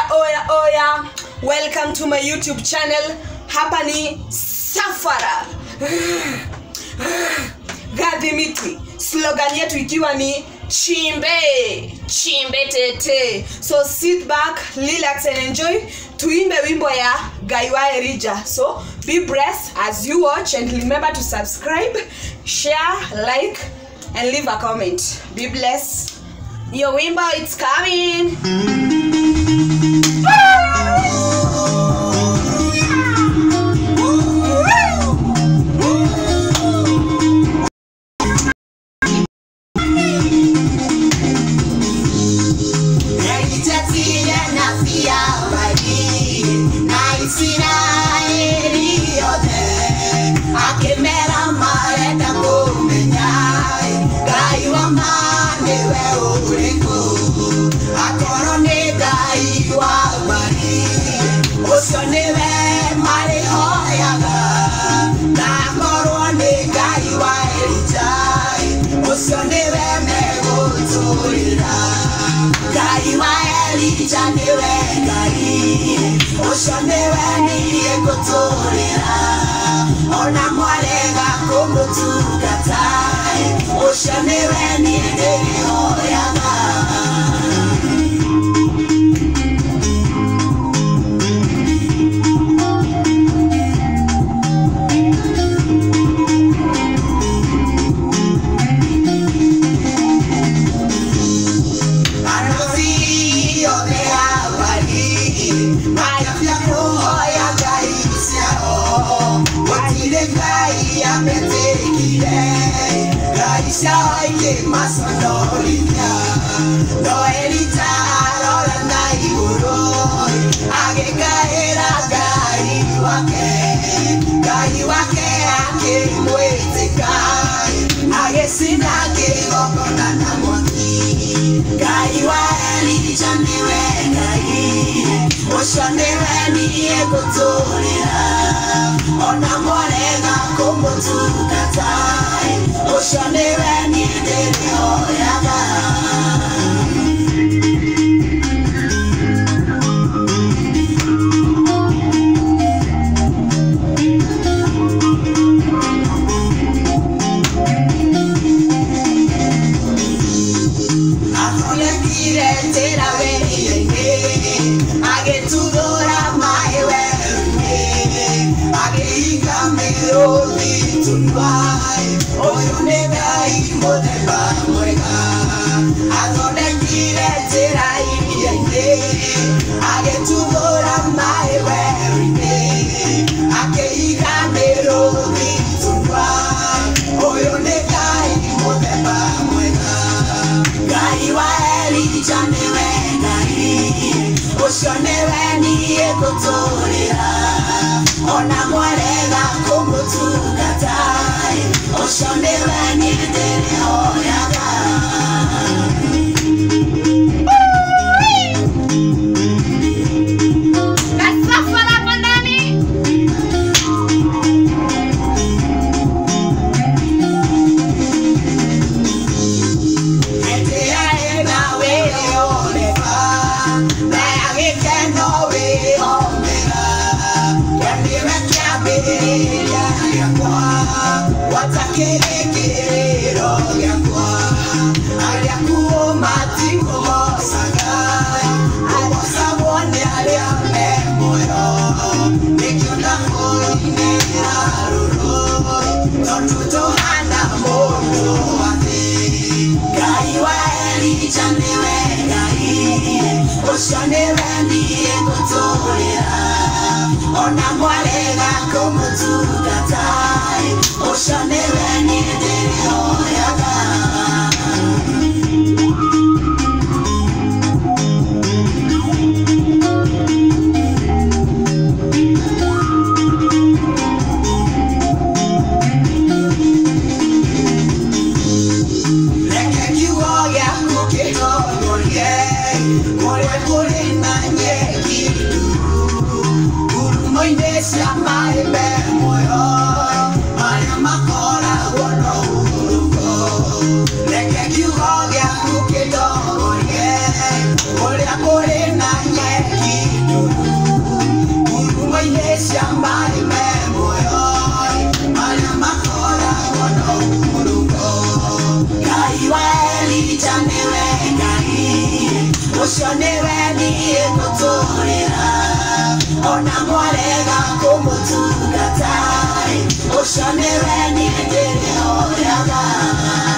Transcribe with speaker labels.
Speaker 1: Oya, welcome to my YouTube channel. Hapa ni Safara Gadhimiti. Slogan yetu ikiwa ni chimbe tete. So sit back, relax and enjoy. Tuimbe wimbo ya Gaiwa Erija. So be blessed as you watch and remember to subscribe, share, like and leave a comment. Be blessed. Your wimbo, it's coming.
Speaker 2: Olha kore na nyeki Mungu mwenye shambani memoyo Maria makora kono murugo Kaiwa Elija newe ngai Ucio newe niye muturira Ona mwarega kumutungatai Ucio newe niye ndĩrĩhoyaga